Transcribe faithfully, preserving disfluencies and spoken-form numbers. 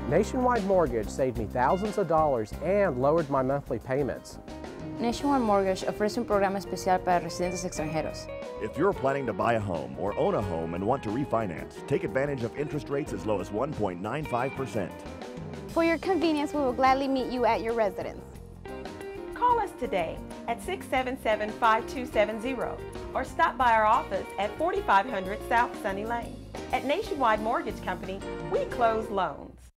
Nationwide Mortgage saved me thousands of dollars and lowered my monthly payments. Nationwide Mortgage ofrece un programa especial para residentes extranjeros. If you're planning to buy a home or own a home and want to refinance, take advantage of interest rates as low as one point nine five percent. For your convenience, we will gladly meet you at your residence. Call us today at six seven seven, five two seven zero or stop by our office at forty-five hundred South Sunny Lane. At Nationwide Mortgage Company, we close loans.